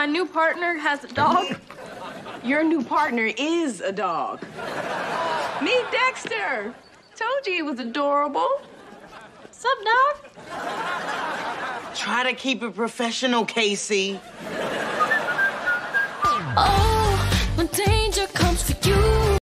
my new partner has a dog. Your new partner is a dog. Meet Dexter. Told you he was adorable. What's up, dog? Try to keep it professional, Casey. Oh.